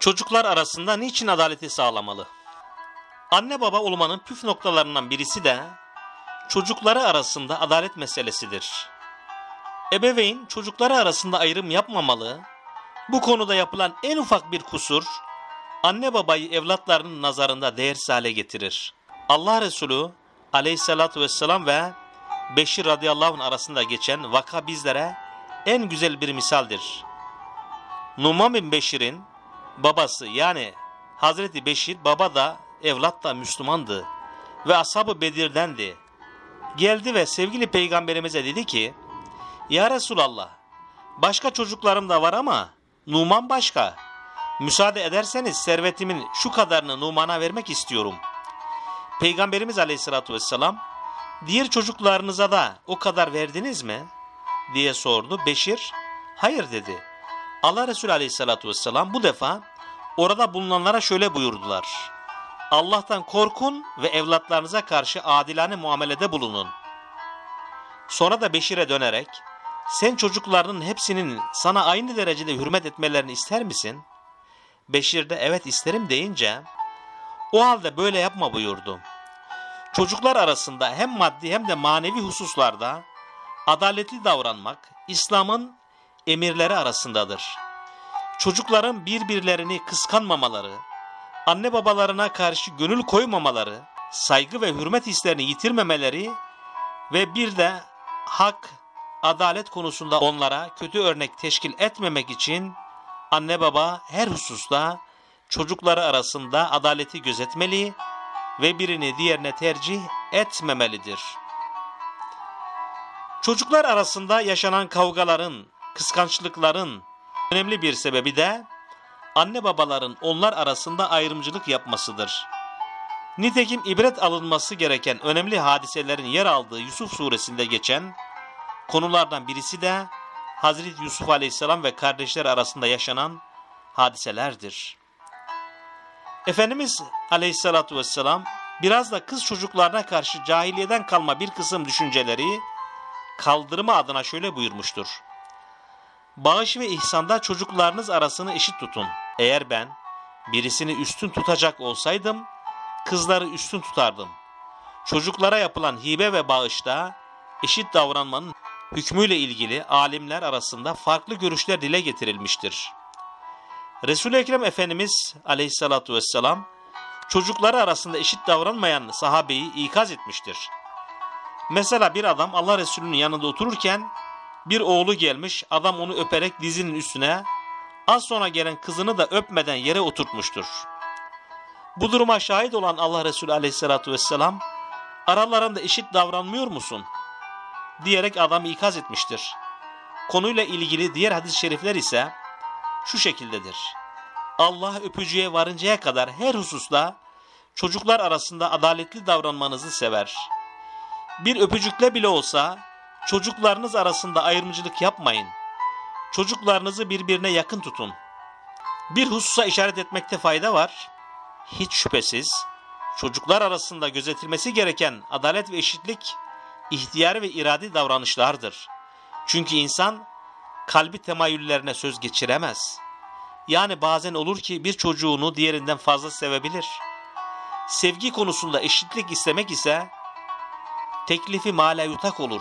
Çocuklar arasında niçin adaleti sağlamalı? Anne baba olmanın püf noktalarından birisi de çocukları arasında adalet meselesidir. Ebeveyn çocukları arasında ayrım yapmamalı. Bu konuda yapılan en ufak bir kusur anne babayı evlatlarının nazarında değersiz hale getirir. Allah Resulü aleyhissalatü vesselam ve Beşir radıyallahu anh arasında geçen vaka bizlere en güzel bir misaldir. Numan bin Beşir'in babası yani Hazreti Beşir baba da evlat da Müslümandı ve ashab-ı Bedir'dendi. Geldi ve sevgili peygamberimize dedi ki, Ya Resulallah, başka çocuklarım da var ama Numan başka. Müsaade ederseniz servetimin şu kadarını Numan'a vermek istiyorum. Peygamberimiz aleyhissalatü vesselam, diğer çocuklarınıza da o kadar verdiniz mi? Diye sordu. Beşir, hayır dedi. Allah Resulü aleyhissalatü vesselam bu defa orada bulunanlara şöyle buyurdular. Allah'tan korkun ve evlatlarınıza karşı adilane muamelede bulunun. Sonra da Beşir'e dönerek, sen çocuklarının hepsinin sana aynı derecede hürmet etmelerini ister misin? Beşir de evet isterim deyince, o halde böyle yapma buyurdu. Çocuklar arasında hem maddi hem de manevi hususlarda adaletli davranmak İslam'ın emirleri arasındadır. Çocukların birbirlerini kıskanmamaları, anne babalarına karşı gönül koymamaları, saygı ve hürmet hislerini yitirmemeleri ve bir de hak, adalet konusunda onlara kötü örnek teşkil etmemek için anne baba her hususta çocukları arasında adaleti gözetmeli ve birini diğerine tercih etmemelidir. Çocuklar arasında yaşanan kavgaların, kıskançlıkların önemli bir sebebi de anne babaların onlar arasında ayrımcılık yapmasıdır. Nitekim ibret alınması gereken önemli hadiselerin yer aldığı Yusuf suresinde geçen konulardan birisi de Hazreti Yusuf aleyhisselam ve kardeşler arasında yaşanan hadiselerdir. Efendimiz aleyhissalatu vesselam biraz da kız çocuklarına karşı cahiliyeden kalma bir kısım düşünceleri kaldırma adına şöyle buyurmuştur. Bağış ve ihsanda çocuklarınız arasını eşit tutun. Eğer ben birisini üstün tutacak olsaydım, kızları üstün tutardım. Çocuklara yapılan hibe ve bağışta eşit davranmanın hükmüyle ilgili alimler arasında farklı görüşler dile getirilmiştir. Resul-i Ekrem Efendimiz aleyhissalatu vesselam, çocukları arasında eşit davranmayan sahabeyi ikaz etmiştir. Mesela bir adam Allah Resulü'nün yanında otururken bir oğlu gelmiş, adam onu öperek dizinin üstüne, az sonra gelen kızını da öpmeden yere oturtmuştur. Bu duruma şahit olan Allah Resulü aleyhissalatu vesselam, aralarında eşit davranmıyor musun? Diyerek adamı ikaz etmiştir. Konuyla ilgili diğer hadis-i şerifler ise şu şekildedir. Allah öpücüye varıncaya kadar her hususta çocuklar arasında adaletli davranmanızı sever. Bir öpücükle bile olsa çocuklarınız arasında ayrımcılık yapmayın. Çocuklarınızı birbirine yakın tutun. Bir hususa işaret etmekte fayda var. Hiç şüphesiz çocuklar arasında gözetilmesi gereken adalet ve eşitlik ihtiyari ve iradi davranışlardır. Çünkü insan kalbi temayüllerine söz geçiremez. Yani bazen olur ki bir çocuğunu diğerinden fazla sevebilir. Sevgi konusunda eşitlik istemek ise teklifi mala yutak olur.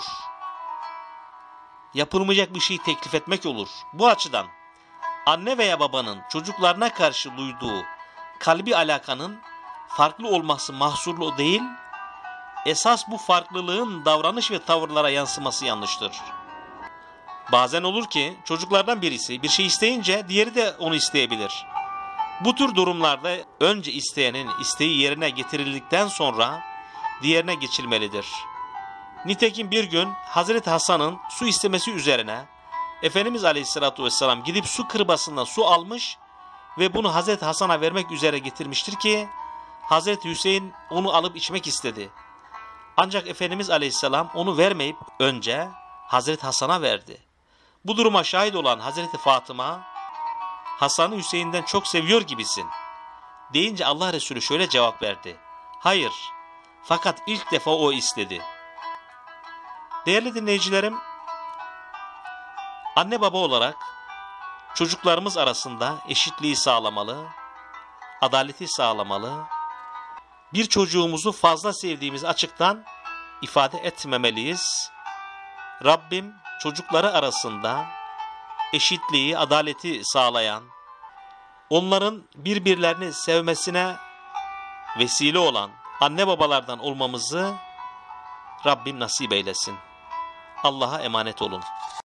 Yapılmayacak bir şey teklif etmek olur. Bu açıdan anne veya babanın çocuklarına karşı duyduğu kalbi alakanın farklı olması mahsurlu değil, esas bu farklılığın davranış ve tavırlara yansıması yanlıştır. Bazen olur ki çocuklardan birisi bir şey isteyince diğeri de onu isteyebilir. Bu tür durumlarda önce isteyenin isteği yerine getirildikten sonra diğerine geçilmelidir. Nitekim bir gün Hazreti Hasan'ın su istemesi üzerine Efendimiz Aleyhisselatü Vesselam gidip su kırbasından su almış ve bunu Hazreti Hasan'a vermek üzere getirmiştir ki Hazreti Hüseyin onu alıp içmek istedi. Ancak Efendimiz Aleyhisselam onu vermeyip önce Hazreti Hasan'a verdi. Bu duruma şahit olan Hazreti Fatıma, Hasan'ı Hüseyin'den çok seviyor gibisin deyince Allah Resulü şöyle cevap verdi. Hayır, fakat ilk defa o istedi. Değerli dinleyicilerim, anne baba olarak çocuklarımız arasında eşitliği sağlamalı, adaleti sağlamalı, bir çocuğumuzu fazla sevdiğimiz açıktan ifade etmemeliyiz. Rabbim çocukları arasında eşitliği, adaleti sağlayan, onların birbirlerini sevmesine vesile olan anne babalardan olmamızı Rabbim nasip eylesin. Allah'a emanet olun.